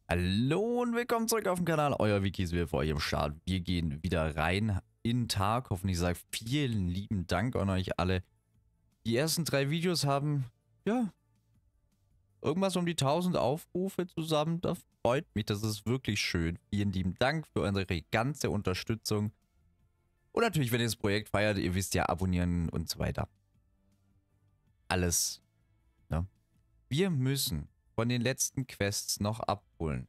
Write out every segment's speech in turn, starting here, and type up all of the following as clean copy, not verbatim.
Hallo und willkommen zurück auf dem Kanal. Euer Wiki ist wieder für euch am Start. Wir gehen wieder rein in den Tag. Hoffentlich sage vielen lieben Dank an euch alle. Die ersten 3 Videos haben, ja, irgendwas um die 1000 Aufrufe zusammen. Das freut mich, das ist wirklich schön. Vielen lieben Dank für eure ganze Unterstützung. Und natürlich, wenn ihr das Projekt feiert, ihr wisst ja, abonnieren und so weiter. Alles, ne? Wir müssen von den letzten Quests noch abholen.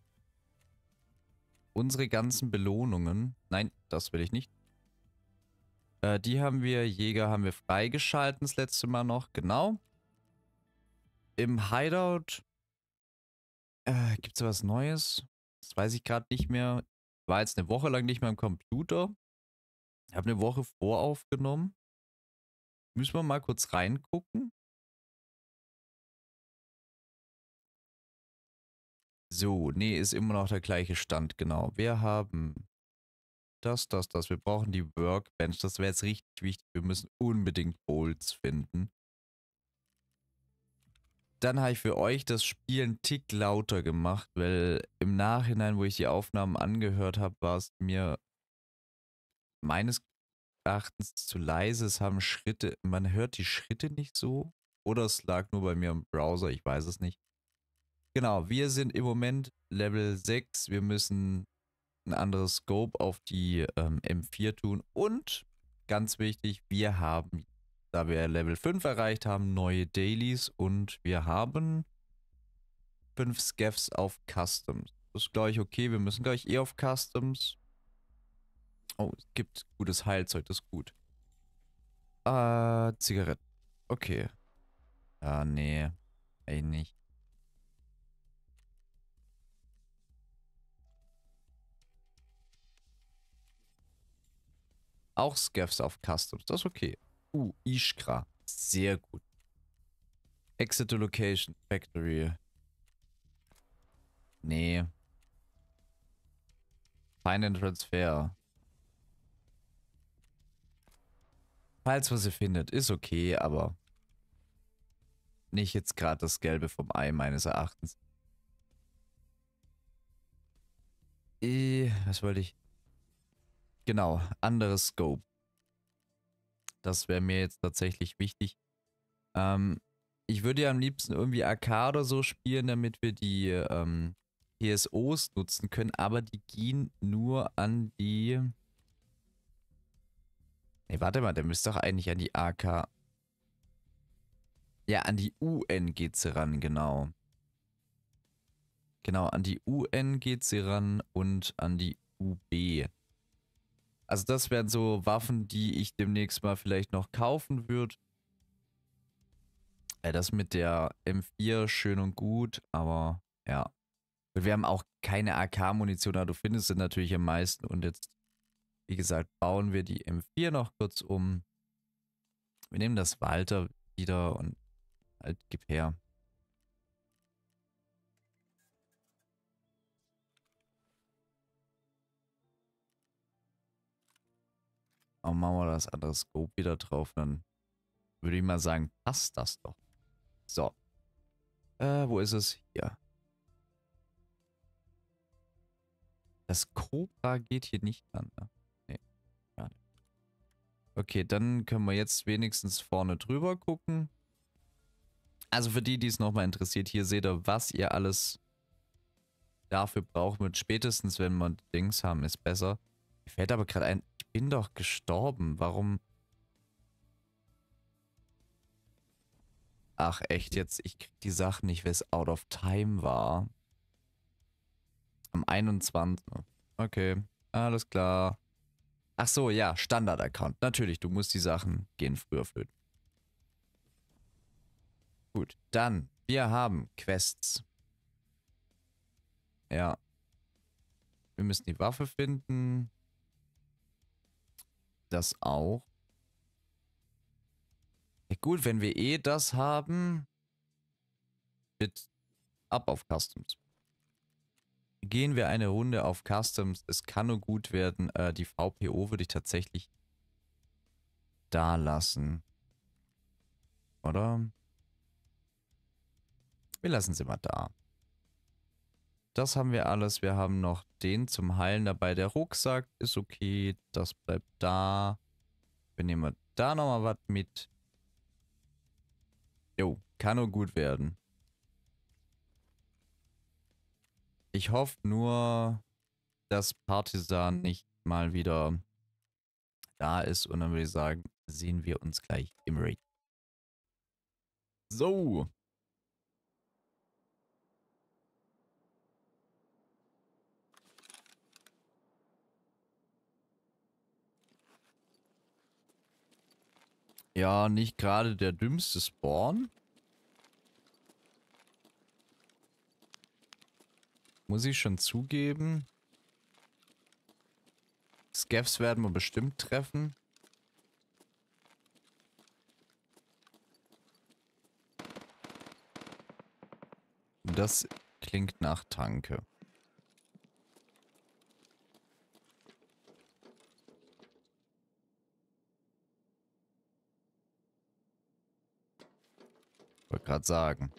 Unsere ganzen Belohnungen. Nein, das will ich nicht. Die haben wir, Jäger haben wir freigeschalten das letzte Mal noch, genau. Im Hideout gibt es was Neues. Das weiß ich gerade nicht mehr. War jetzt eine Woche lang nicht mehr am Computer. Habe eine Woche voraufgenommen. Müssen wir mal kurz reingucken. So, nee, ist immer noch der gleiche Stand, genau. Wir haben das. Wir brauchen die Workbench. Das wäre jetzt richtig wichtig. Wir müssen unbedingt Bolts finden. Dann habe ich für euch das Spiel einen Tick lauter gemacht, weil im Nachhinein, wo ich die Aufnahmen angehört habe, war es mir meines Erachtens zu leise. Es haben Schritte, man hört die Schritte nicht so. Oder es lag nur bei mir im Browser, ich weiß es nicht. Genau, wir sind im Moment Level 6. Wir müssen ein anderes Scope auf die M4 tun. Und ganz wichtig, wir haben, da wir Level 5 erreicht haben, neue Dailies und wir haben 5 Scavs auf Customs. Das ist gleich okay, wir müssen gleich auf Customs. Oh, es gibt gutes Heilzeug, das ist gut. Zigaretten. Okay. Ja, nee. Ey, nicht. Auch Scavs auf Customs, das ist okay. Ishkra. Sehr gut. Exit to Location. Factory. Nee. Find and Transfer. Falls was ihr findet, ist okay, aber nicht jetzt gerade das Gelbe vom Ei meines Erachtens. Was wollte ich? Genau, anderes Scope. Das wäre mir jetzt tatsächlich wichtig. Ich würde ja am liebsten irgendwie AK oder so spielen, damit wir die PSOs nutzen können, aber die gehen nur an die... Ne, warte mal, der müsste doch eigentlich an die AK... Ja, an die UN geht sie ran, genau. Genau, an die UN geht sie ran und an die UB. Also das wären so Waffen, die ich demnächst mal vielleicht noch kaufen würde. Das mit der M4 schön und gut, aber ja. Und wir haben auch keine AK-Munition, aber du findest sie natürlich am meisten. Und jetzt, wie gesagt, bauen wir die M4 noch kurz um. Wir nehmen das Walter wieder und halt gib her. Aber machen wir das andere Scope wieder drauf, dann würde ich mal sagen, passt das doch. So. Wo ist es? Hier. Das Cobra geht hier nicht an, ne? Nee, gar nicht. Okay, dann können wir jetzt wenigstens vorne drüber gucken. Also für die, die es nochmal interessiert, hier seht ihr, was ihr alles dafür braucht. Mit spätestens, wenn wir Dings haben, ist besser. Mir fällt aber gerade ein, ich bin doch gestorben. Warum? Ach echt jetzt, ich krieg die Sachen nicht, weil es out of time war. Am 21. Okay, alles klar. Ach so, ja, Standard-Account. Natürlich, du musst die Sachen gehen früher flöten. Gut, dann, wir haben Quests. Ja. Wir müssen die Waffe finden. Das auch. Ja gut, wenn wir eh das haben, mit ab auf Customs. Gehen wir eine Runde auf Customs. Es kann nur gut werden. Die VPO würde ich tatsächlich da lassen. Oder? Wir lassen sie mal da. das haben wir alles. Wir haben noch den zum Heilen dabei. Der Rucksack ist okay. Das bleibt da. Wir nehmen da nochmal was mit. Jo, kann nur gut werden. Ich hoffe nur, dass Partisan nicht mal wieder da ist. Und dann würde ich sagen, sehen wir uns gleich im Raid. So. Ja, nicht gerade der dümmste Spawn. Muss ich schon zugeben. Scavs werden wir bestimmt treffen. Das klingt nach Tanke. Wollte gerade sagen.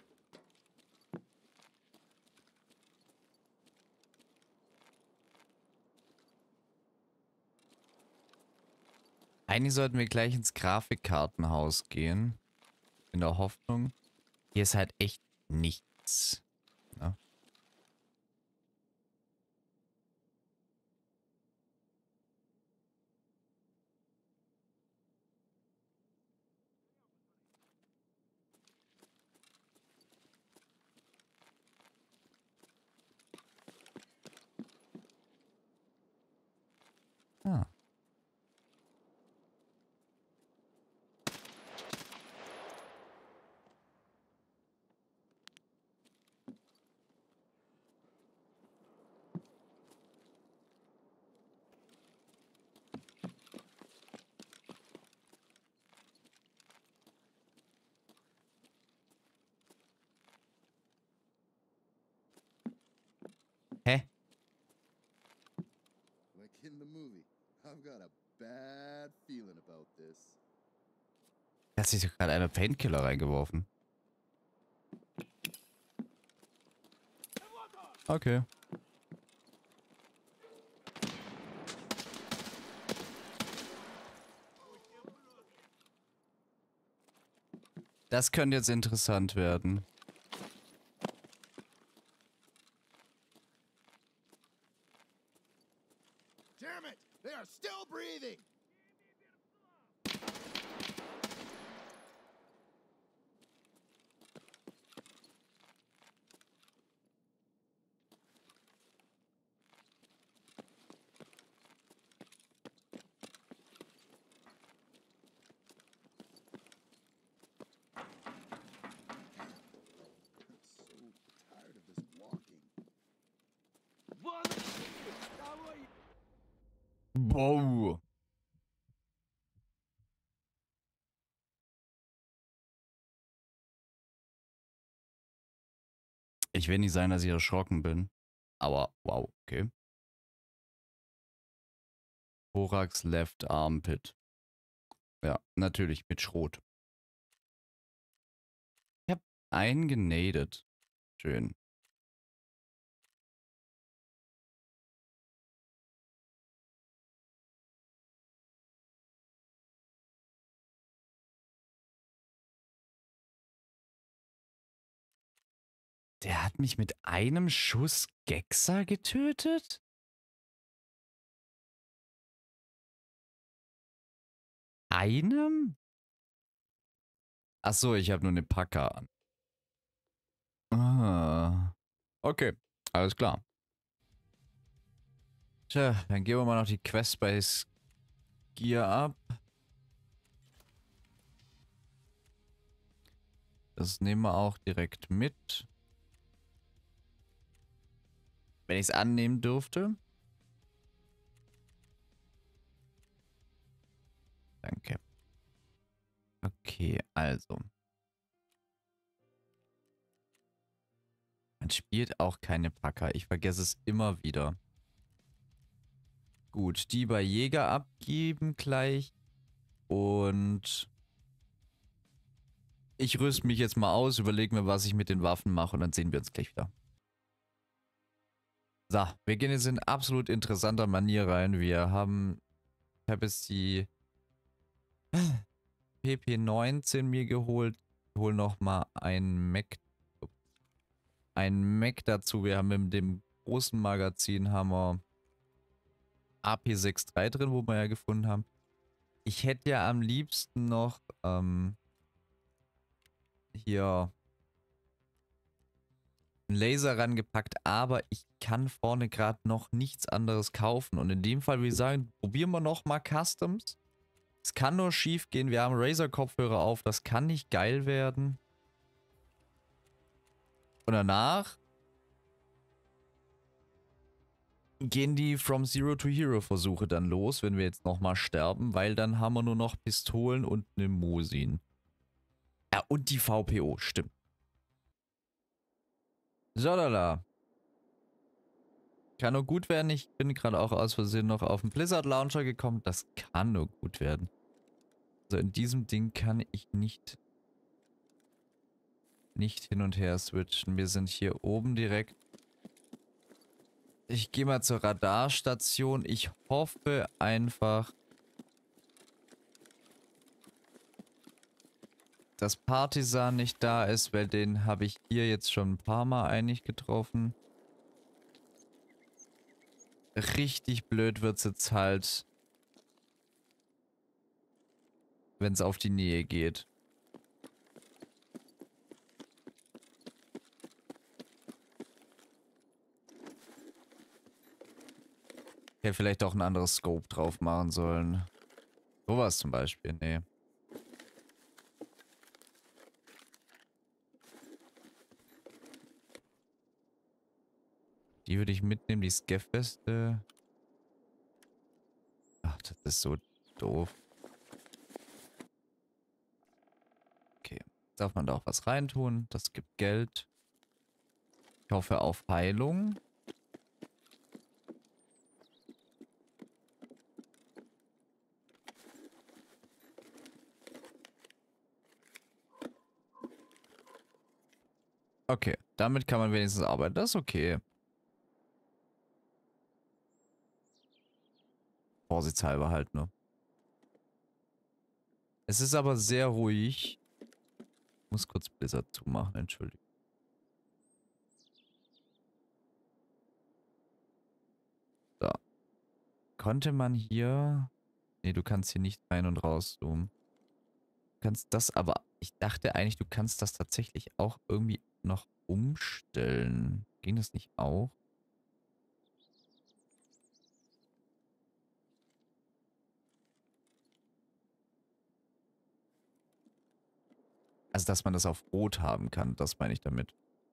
Eigentlich sollten wir gleich ins Grafikkartenhaus gehen. In der Hoffnung. Hier ist halt echt nichts. Ja. Ah. Hä? Like in the movie, I've got a bad feeling about this. Da hat sich doch gerade einer Painkiller reingeworfen. Okay. Das könnte jetzt interessant werden. Damn it! They are still breathing! I'm so tired of this walking. Wow. Ich will nicht sagen, dass ich erschrocken bin. Aber wow, okay. Thorax Left Armpit. Ja, natürlich mit Schrot. Ich hab einen genadet. Schön. Der hat mich mit einem Schuss Gexa getötet? Einem? Ach so, ich habe nur eine Packer an. Ah. Okay, alles klar. Tja, dann geben wir mal noch die Quest bei Gear ab. Das nehmen wir auch direkt mit. Wenn ich es annehmen dürfte. Danke. Okay, also. Man spielt auch keine Packer. Ich vergesse es immer wieder. Gut, die bei Jäger abgeben gleich. Und ich rüste mich jetzt mal aus, überlege mir, was ich mit den Waffen mache und dann sehen wir uns gleich wieder. So, wir gehen jetzt in absolut interessanter Manier rein. Ich habe jetzt die PP19 mir geholt. Ich hole nochmal ein Mac dazu. Wir haben in dem großen Magazin haben wir AP63 drin, wo wir ja gefunden haben. Ich hätte ja am liebsten noch hier einen Laser rangepackt, aber ich kann vorne gerade noch nichts anderes kaufen. Und in dem Fall würde ich sagen, probieren wir nochmal Customs. Es kann nur schief gehen. Wir haben Razer-Kopfhörer auf. Das kann nicht geil werden. Und danach gehen die From Zero to Hero Versuche dann los, wenn wir jetzt nochmal sterben, weil dann haben wir nur noch Pistolen und eine Mosin. Ja, und die VPO, stimmt. So, lala. Kann nur gut werden. Ich bin gerade auch aus Versehen noch auf den Blizzard Launcher gekommen. Das kann nur gut werden. Also in diesem Ding kann ich nicht hin und her switchen. Wir sind hier oben direkt. Ich gehe mal zur Radarstation. Ich hoffe einfach, dass Partisan nicht da ist, weil den habe ich hier jetzt schon ein paar Mal eigentlich getroffen. Richtig blöd wird es jetzt halt, wenn es auf die Nähe geht. Ich hätte vielleicht auch ein anderes Scope drauf machen sollen. Sowas zum Beispiel, nee. Die würde ich mitnehmen, die Scaff-Weste. Ach, das ist so doof. Okay, darf man da auch was reintun? Das gibt Geld. Ich hoffe auf Heilung. Okay, damit kann man wenigstens arbeiten. Das ist okay. Vorsichtshalber halt nur. Es ist aber sehr ruhig. Ich muss kurz Blizzard zumachen, entschuldigung. So. Konnte man hier... Nee, du kannst hier nicht rein und raus zoomen. Du kannst das aber... Ich dachte eigentlich, du kannst das tatsächlich auch irgendwie noch umstellen. Ging das nicht auch? Also, dass man das auf Rot haben kann, das meine ich damit.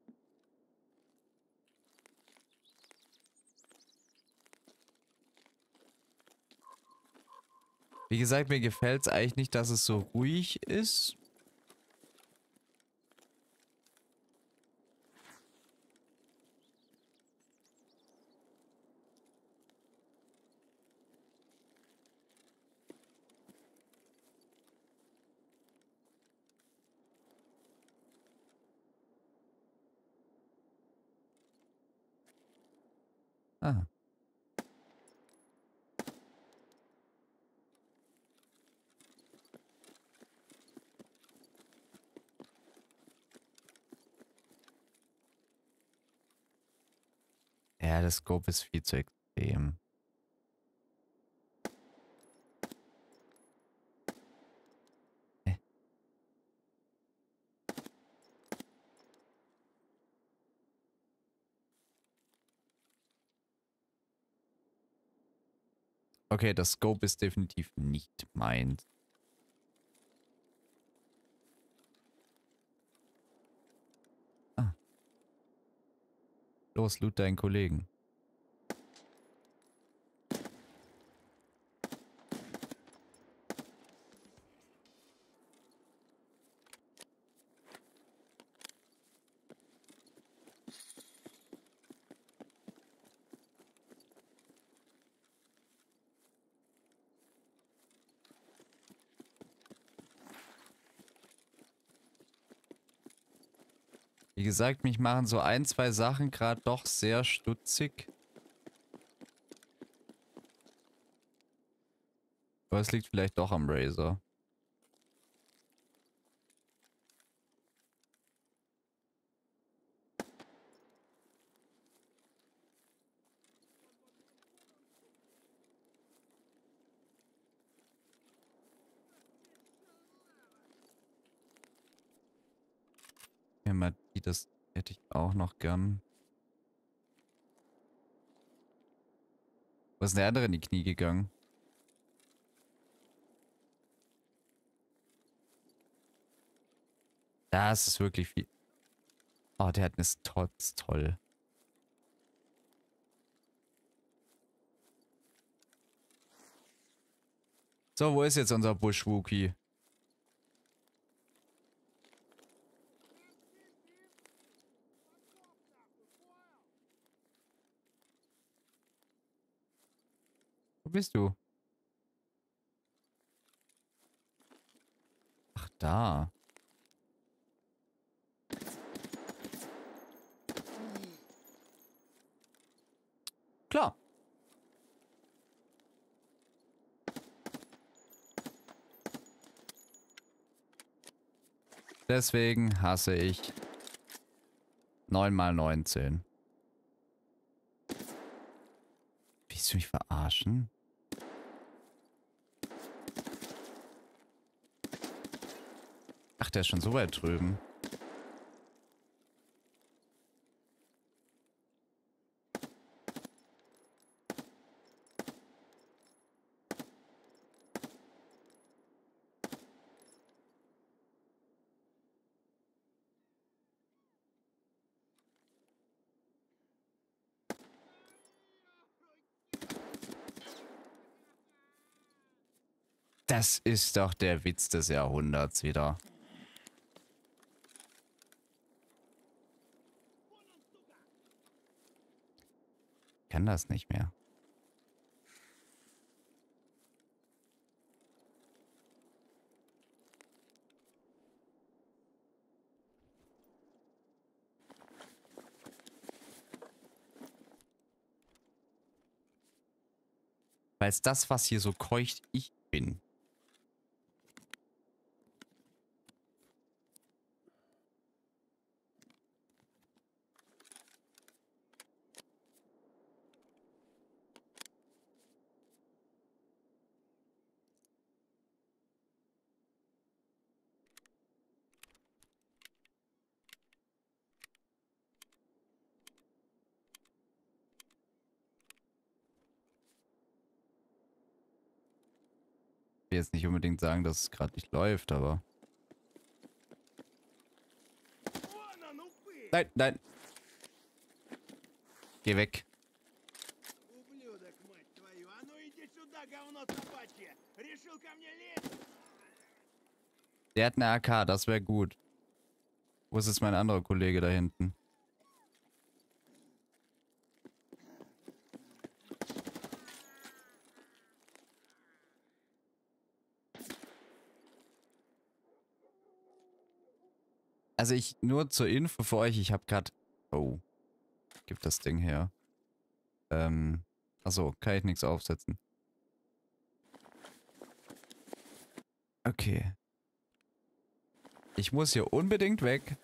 Wie gesagt, mir gefällt es eigentlich nicht, dass es so ruhig ist. Ah. Ja, das Scope ist viel zu extrem. Okay, das Scope ist definitiv nicht meins. Ah. Los, loot deinen Kollegen. Wie gesagt, mich machen so ein, zwei Sachen gerade doch sehr stutzig. Aber es liegt vielleicht doch am Razer. Das hätte ich auch noch gern. Was ist denn der andere in die Knie gegangen? Das ist wirklich viel. Oh, der hat eine Stotz, toll. So, wo ist jetzt unser Bushwookie? Wo bist du? Ach, da. Klar. Deswegen hasse ich 9x19. Willst du mich verarschen? Ach, der ist schon so weit drüben. Das ist doch der Witz des Jahrhunderts wieder. Ich kann das nicht mehr. Weil es das, was hier so keucht, ich bin. Ich will jetzt nicht unbedingt sagen, dass es gerade nicht läuft, aber... Nein, nein. Geh weg. Der hat eine AK, das wäre gut. Wo ist jetzt mein anderer Kollege da hinten? Also nur zur Info für euch, ich habe gerade... Oh. Gib das Ding her. Achso, kann ich nichts aufsetzen. Okay. Ich muss hier unbedingt weg.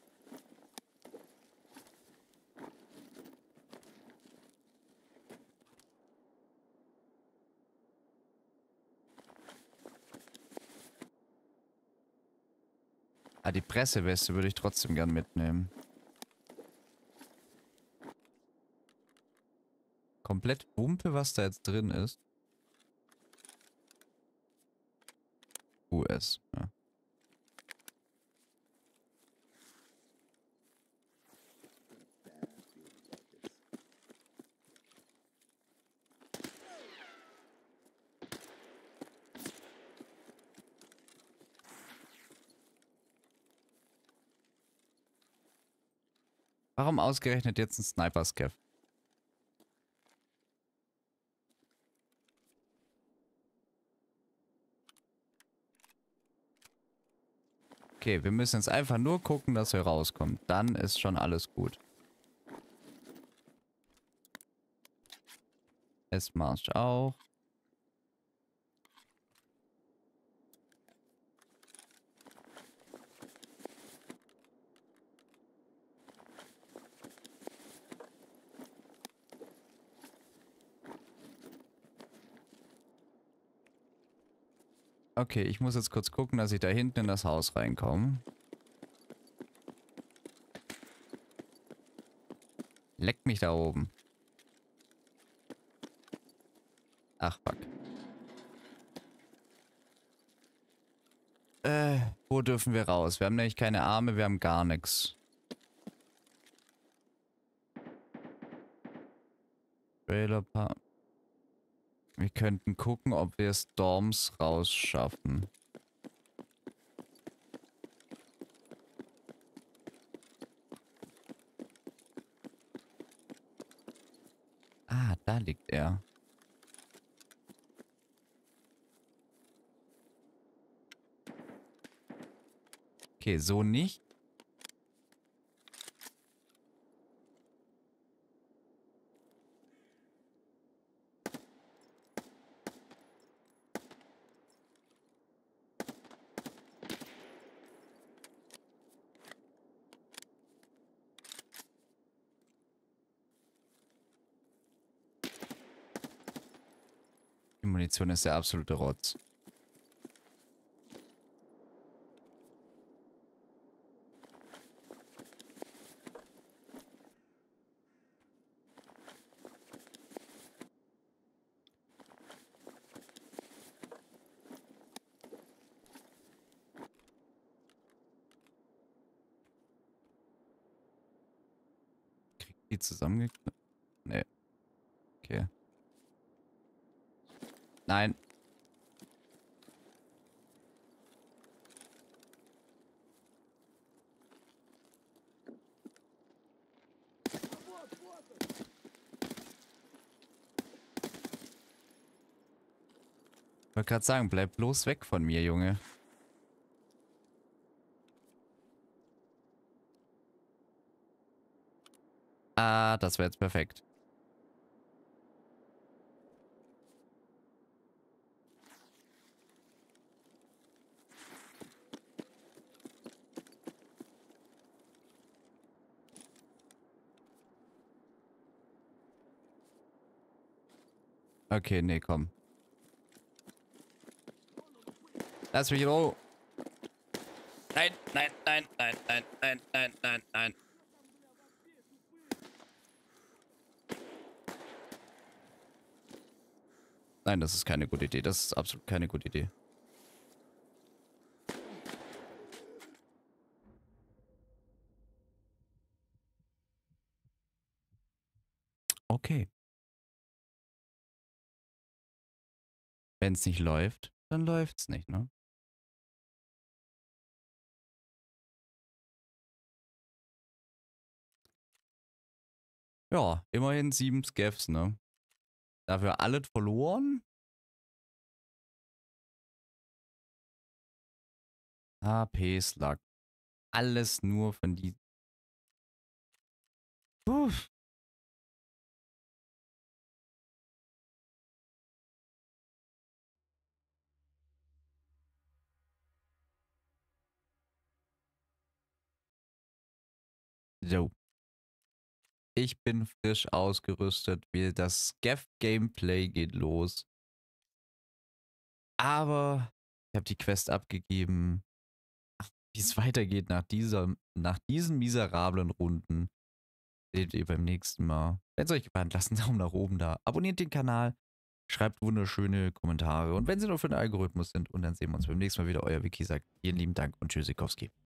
Ah, die Presseweste würde ich trotzdem gern mitnehmen. Komplett Wumpe, was da jetzt drin ist. US, ja. Warum ausgerechnet jetzt ein Sniper-Scav? Okay, wir müssen jetzt einfach nur gucken, dass wir rauskommen. Dann ist schon alles gut. S-Marsch auch. Okay, ich muss jetzt kurz gucken, dass ich da hinten in das Haus reinkomme. Leck mich da oben. Ach, fuck. Wo dürfen wir raus? Wir haben nämlich keine Arme, wir haben gar nichts. Trailerpark. Wir könnten gucken, ob wir Storms rausschaffen. Ah, da liegt er. Okay, so nicht. Die Munition ist der absolute Rotz. Kriegt die zusammengeknüpft? Nee. Okay. Nein. Ich wollte gerade sagen, bleib bloß weg von mir, Junge. Ah, das wäre jetzt perfekt. Okay, nee, komm. Lass mich in Ruhe. Nein, nein, nein, nein, nein, nein, nein, nein, nein. Nein, das ist keine gute Idee. Das ist absolut keine gute Idee. Okay. Wenn es nicht läuft, dann läuft's nicht, ne? Ja, immerhin 7 Scavs, ne? Dafür alles verloren. HP-Slug. Alles nur von die... Puh. So. Ich bin frisch ausgerüstet. Das Scav-Gameplay geht los. Aber ich habe die Quest abgegeben. Wie es weitergeht nach diesen miserablen Runden, seht ihr beim nächsten Mal. Wenn es euch gefallen hat, lasst einen Daumen nach oben da. Abonniert den Kanal. Schreibt wunderschöne Kommentare. Und wenn sie nur für den Algorithmus sind. Und dann sehen wir uns beim nächsten Mal wieder. Euer Wiki sagt vielen lieben Dank und Tschüssikowski.